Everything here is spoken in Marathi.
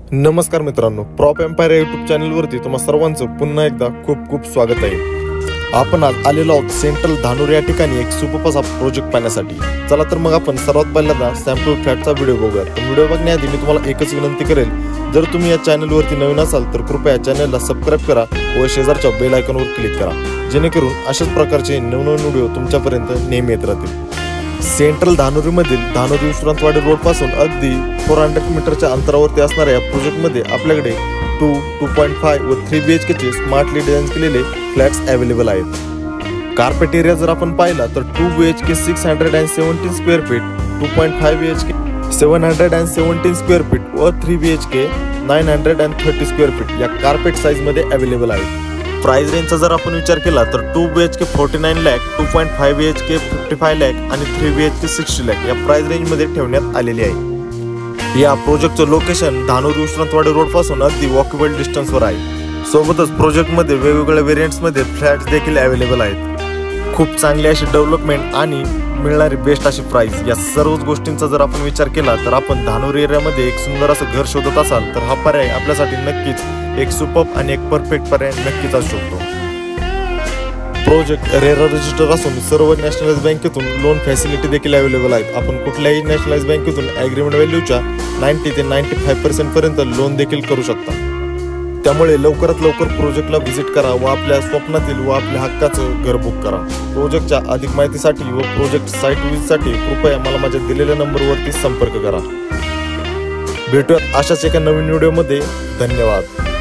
नमस्कार मित्रांनो, प्रॉप एम्पायर यूट्यूब चॅनलवरती तुम्हा सर्वांचं पुन्हा एकदा खूप खूप स्वागत आहे। आपण आज आलेलो आहोत सेंट्रल धानोर या ठिकाणी एक सुपर असा प्रोजेक्ट पाहण्यासाठी। चला तर मग आपण सर्वात पहिल्यांदा सॅम्पल फ्लॅटचा व्हिडिओ बघूया। तर व्हिडिओ बघण्याआधी मी तुम्हाला एकच विनंती करेल, जर तुम्ही या चॅनलवरती नवीन असाल तर कृपया चॅनलला सबस्क्राइब करा व शेजारच्या बेल आयकॉनवर क्लिक करा, जेणेकरून अशाच प्रकारचे नवनवीन व्हिडिओ तुमच्यापर्यंत नेहमी येत राहतील। सेंट्रल धानोरीमधील धानोर विश्रांतवाडी रोड पासून अगदी 400 मीटरच्या अंतरावरती असणाऱ्या या प्रोजेक्टमध्ये आपल्याकडे 2, 2.5 व 3 BHK चे स्मार्टली डिझाइन केलेले फ्लॅट्स अवेलेबल आहेत। कार्पेट एरिया जर आपण पाहिला तर 2 BHK 617 square feet, 2.5 BHK 717 square feet व 3 BHK 930 स्क्वेअर फीट या कार्पेट साइज मध्ये अवेलेबल आहेत। प्राइस रेंजचा जर आपण विचार केला तर 2 BHK 49 लाख, 2.5 BHK 55 लाख आणि 3 BHK 60 लाख या प्राइस रेंज मध्ये ठेवण्यात आलेली आहे। या प्रोजेक्टचं लोकेशन धानोर विश्रांतवाडी रोड पासून अगदी वॉकेबल डिस्टन्स वर आहे। सोबतच प्रोजेक्ट मध्ये वेगवेगळ्या व्हेरियंट्स मध्ये फ्लॅट्स देखील अवेलेबल आहेत। खूप चांगली अशी डेव्हलपमेंट आणि मिळणारी बेस्ट अशी प्राइस, या सर्व गोष्टींचा जर आपण विचार केला तर आपण धानोर एरियामध्ये एक सुंदर असं घर शोधत असाल तर हा पर्याय आपल्यासाठी नक्कीच एक सुपर्ब आणि एक परफेक्ट पर्याय नक्कीच असू शकतो। प्रोजेक्ट रेरा रजिस्टर असून सर्व नॅशनलाइज बँकेतून लोन फॅसिलिटी देखील अवेलेबल आहेत। आपण कुठल्याही नॅशनलाइज बँकेतून ॲग्रीमेंट व्हॅल्यूच्या 90 ते 95% पर्यंत लोन देखील करू शकता। त्यामुळे लवकरात लवकर प्रोजेक्टला व्हिजिट करा व आपल्या स्वप्नातील व आपल्या हक्काचं घर बुक करा। प्रोजेक्टच्या अधिक माहितीसाठी व प्रोजेक्ट साईट व्हिजिटसाठी कृपया मला माझ्या दिलेल्या नंबरवरती संपर्क करा। भेटूयात अशाच एका नवीन व्हिडिओमध्ये। धन्यवाद।